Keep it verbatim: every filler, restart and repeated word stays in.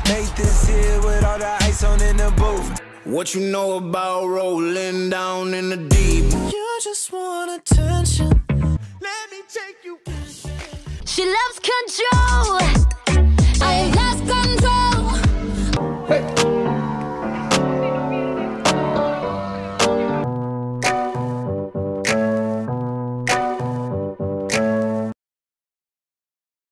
Make this here with all the ice on in the booth. What you know about rolling down in the deep? You just want attention. Let me take you. She loves control.